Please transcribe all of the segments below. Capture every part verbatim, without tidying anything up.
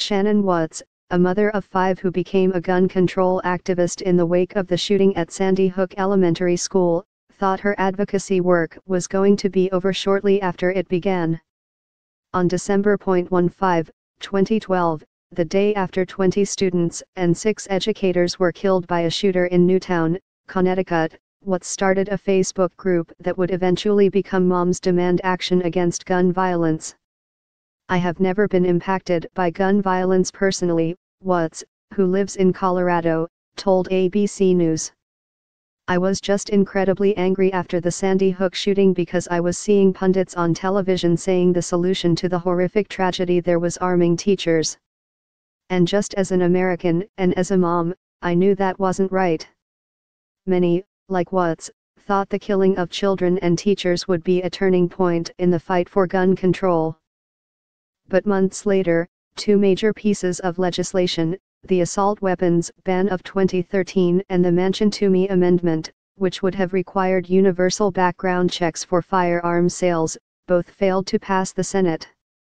Shannon Watts, a mother of five who became a gun control activist in the wake of the shooting at Sandy Hook Elementary School, thought her advocacy work was going to be over shortly after it began. On December fifteen, twenty twelve, the day after twenty students and six educators were killed by a shooter in Newtown, Connecticut, Watts started a Facebook group that would eventually become Moms Demand Action Against Gun Violence. I have never been impacted by gun violence personally, Watts, who lives in Colorado, told A B C News. I was just incredibly angry after the Sandy Hook shooting because I was seeing pundits on television saying the solution to the horrific tragedy there was arming teachers. And just as an American and as a mom, I knew that wasn't right. Many, like Watts, thought the killing of children and teachers would be a turning point in the fight for gun control. But months later, two major pieces of legislation, the assault weapons ban of twenty thirteen and the Manchin-Toomey Amendment, which would have required universal background checks for firearms sales, both failed to pass the Senate.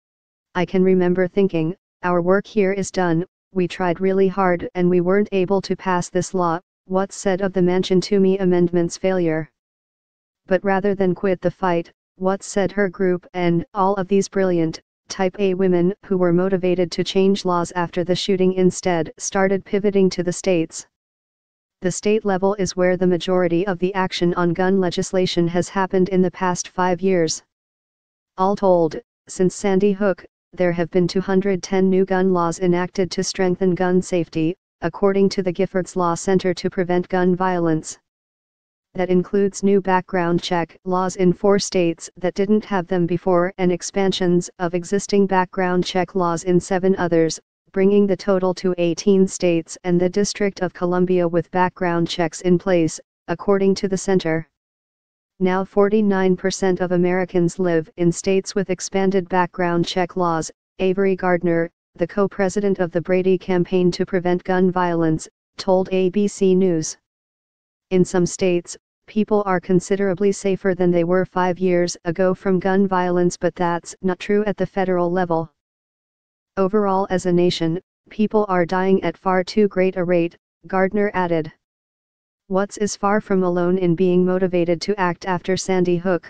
I can remember thinking, our work here is done, we tried really hard and we weren't able to pass this law, Watts said of the Manchin-Toomey Amendment's failure. But rather than quit the fight, Watts said her group and all of these brilliant, Type A women who were motivated to change laws after the shooting instead started pivoting to the states. The state level is where the majority of the action on gun legislation has happened in the past five years. All told, since Sandy Hook, there have been two hundred ten new gun laws enacted to strengthen gun safety, according to the Giffords Law Center to Prevent Gun Violence. That includes new background check laws in four states that didn't have them before and expansions of existing background check laws in seven others, bringing the total to eighteen states and the District of Columbia with background checks in place, according to the center. Now forty-nine percent of Americans live in states with expanded background check laws, Avery Gardner, the co-president of the Brady Campaign to Prevent Gun Violence, told A B C News. In some states, people are considerably safer than they were five years ago from gun violence, but that's not true at the federal level. Overall, as a nation, people are dying at far too great a rate, Gardner added. Watts is far from alone in being motivated to act after Sandy Hook.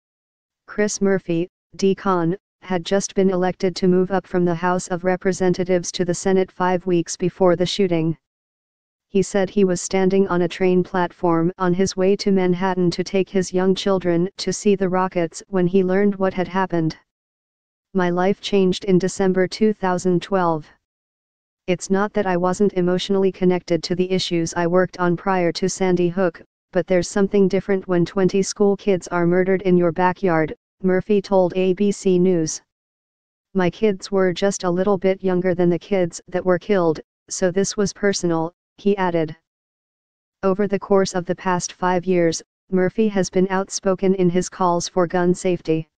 Chris Murphy, D-Con, had just been elected to move up from the House of Representatives to the Senate five weeks before the shooting. He said he was standing on a train platform on his way to Manhattan to take his young children to see the rockets when he learned what had happened. My life changed in December two thousand twelve. It's not that I wasn't emotionally connected to the issues I worked on prior to Sandy Hook, but there's something different when twenty school kids are murdered in your backyard, Murphy told A B C News. My kids were just a little bit younger than the kids that were killed, so this was personal, he added. Over the course of the past five years, Murphy has been outspoken in his calls for gun safety.